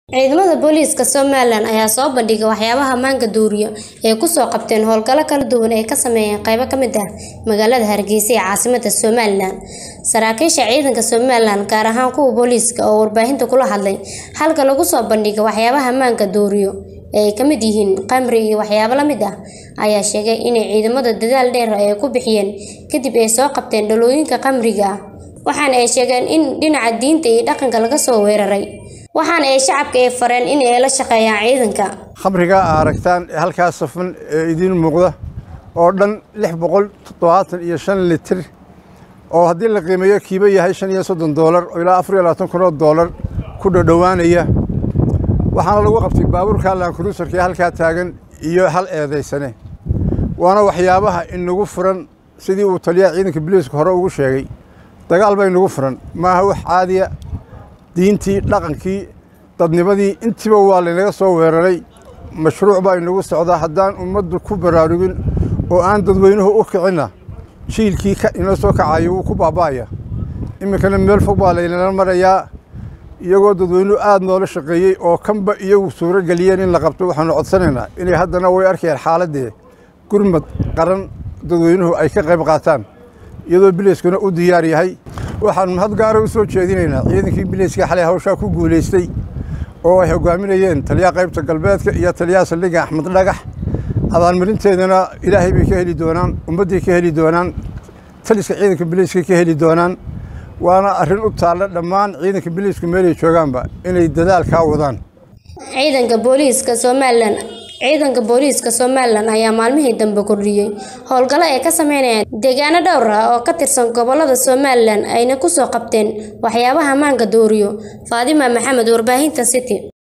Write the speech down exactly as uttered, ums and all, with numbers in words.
ciidamada booliiska Somaliland ayaa soo bandhigay waxyaabaha maanka duuriyo ee ku soo qabteen howlgalo kala duwan ee ka sameeyeen qaybo ka mid ah magaalada Hargeysa ee caasimadda Somaliland. Saraakiisha ciidanka Somaliland gaar ahaan kuwa booliiska oo warbaahinta kula hadlay halka lagu soo bandhigay waxyaabaha maanka duuriyo ee ka mid yihiin qamri iyo waxyaabo la mid ah ayaa sheegay in ciidamada dadaal dheer ay ku bixiyeen kadib ay soo qabteen dhalooyinka qamriga waxaana ay sheegeen in dhinaca diinta iyo dhaqanka laga soo weeraray waxaan ay shacabka ay fareen in ay la shaqeeyaan ciidanka khamriga aragtaan halkaas safan idin muuqda oo dhan lix boqol toddobaatan iyo shan litir oo haddii la qiimeeyo kiiba yahay shan iyo soddon doolar ilaa afar iyo labaatan kun oo doolar ku dhawaanaya waxaana lagu qabtay baabuurka Land Cruiser ee halka taagan iyo hal eedeysane waana waxyaabaha inagu furan sidii uu taliyaha ciidanka booliiska hore ugu sheegay dagaal bay inagu furan maaha wax caadi ah diintii dhaqankii dadnimadii intiba waa laga soo weeraray mashruuc baa inagu socda haddaan ummaddu ku baraarugin oo aan dadweynuhu u kicina jiilkii ka inoo soo kacayo uu ku baabaaya iminkana meel fog baa laynala marayaa iyagoo dadweynuhu aad noola shaqeeyey oo kanba iyagu suuro geliyeen in la qabto waxaanu codsanaynaa inay haddana way arkayaan xaaladee gurmad qaran dadweynuhu ay ka qayb qaataan iyadoo biliiskuna u diyaar yahay waxaan mahad gaar ah u soo jeedinaynaa ciidankii biliiska xalay hawsha ku guuleystay oo ay hogaaminayeen taliyaha qaybta galbeedka iyo taliyaha saldhigga Axmed Dhagax abaalmarinteedana ilaahay bay ka heli doonaan ummadii ka heli doonaan taliska ciidanka biliiska ka heli doonaan waana arrin u taala dhammaan ciidanka biliisku meel ay joogaanba inay dadaal ka wadaan ciidanka booliiska Somaliland ciidanka booliiska Somaliland ayaa maalmihii dambe kordhiyay howlgalo ay ka sameeyeen deegaano dhowr ah oo ka tirsan gobolada Somaliland ayna ku soo qabteen waxyaabaha maanka duuriyo Faadima Maxamed warbaahinta City.